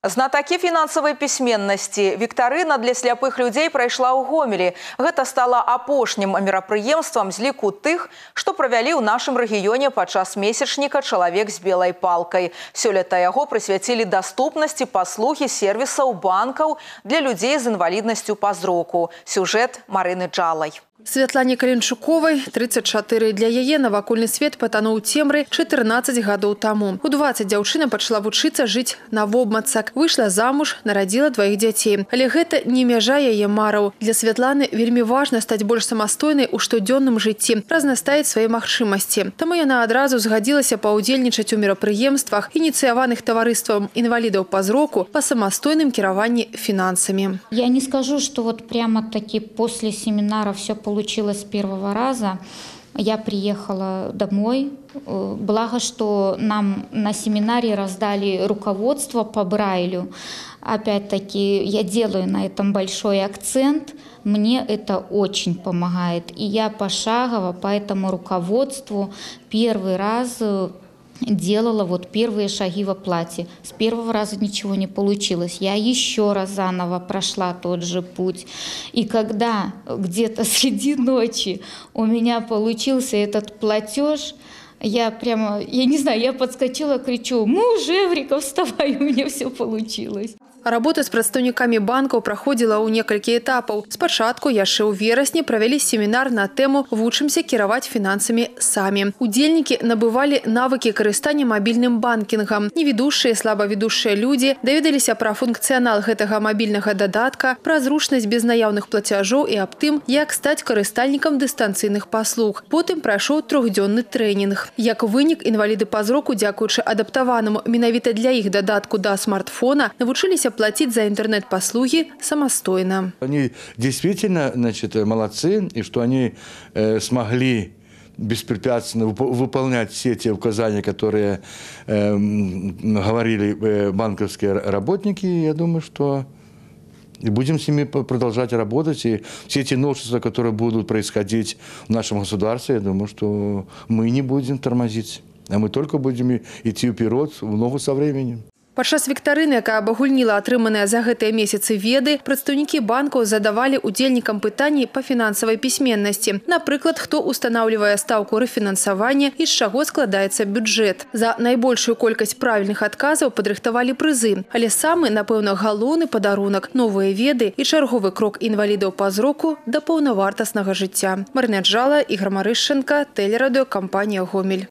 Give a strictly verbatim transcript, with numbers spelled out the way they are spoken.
Знатокі фінансавай пісьменнасці. Віктарына для сляпых людзей прайшла ў Гомелі. Гэта стала апошнім мерапрыемствам з ліку тых, што правялі ў нашым рэгіёне падчас месячніка «Чалавек з белай палкай». Сёлета яго прысвяцілі даступнасці паслугі сервісаў банкаў для людзей з інваліднасцю па зроку. Сюжэт Марыны Джалай. Святлане Каленчуковай тридцать четыре. Для яе навакольны свет патануў цемры чатырнаццаць гадоў таму. У дваццаць дзяўчына пачала вучыцца жыць навобмацак. Выйшла замуж, нарадзіла дваіх дзяцей. Але гэта не мяжа яе мараў. Для Святланы вельмі важна стаць больш самастойнай у штодзённым жыцці, разнастаіць свае магчымасці. Таму яна адразу згадзілася паўдзельнічаць у мерапрыемствах, ініцыяваных таварыствам інвалідаў па зроку па самастойным кіраванні фінансамі. Я не скажу, что вот прямо-таки после семинара все получилось с первого раза. Я приехала домой. Благо, что нам на семинаре раздали руководство по Брайлю. Опять-таки, я делаю на этом большой акцент. Мне это очень помогает. И я пошагово по этому руководству первый раз делала вот первые шаги в оплате. С первого раза ничего не получилось. Я еще раз заново прошла тот же путь. И когда где-то среди ночи у меня получился этот платеж, я прямо, я не знаю, я подскочила, кричу: «Муж, Эврика, вставай, у меня все получилось». Работа з прадстаўнікамі банкаў праходзіла ў некалькі этапаў. Спачатку яшчэ ў верасні правялі семінар на тэму «Вучымся кіраваць фінансамі самі». Удзельнікі набывалі навыкі карыстання мабільным банкінгам. Невідушыя, слабавідушыя людзі даведаліся пра функцыянал гэтага мабільнага дадатка, пра зручнасць без наяўных плацяжоў і аб тым, як стаць карыстальнікам дыстанцыйных паслуг. Потым прайшоў трохдзённы трэнінг. Як вынік, інваліды па зроку, дзякуючы адаптаванаму менавіта для іх дадатку да смартфона, навучыліся платить за интернет-послуги самостоятельно. Они действительно, значит, молодцы, и что они э, смогли беспрепятственно выполнять все те указания, которые э, говорили э, банковские работники. Я думаю, что и будем с ними продолжать работать. И все эти новшества, которые будут происходить в нашем государстве, я думаю, что мы не будем тормозить, а мы только будем идти вперед в ногу со временем. Падчас віктарыны, якая абагульніла атрыманыя за гэтыя месяцы веды, прадстаўнікі банкаў задавалі удзельнікам пытанні па фінансавай пісьменнасці. Напрыклад, хто устанаўлівае стаўку рэфінансавання і з чаго складаецца бюджэт. За найбольшую колькасць правільных адказаў падрыхтавалі прызы. Але самы, напэўна, галоўны падарунак – новыя веды і чарговы крок інвалідаў па зроку да паўнавартаснага жыцця. Марына Джалай, Ігор Марышченка, тэлерадыёкампанія «Гомель».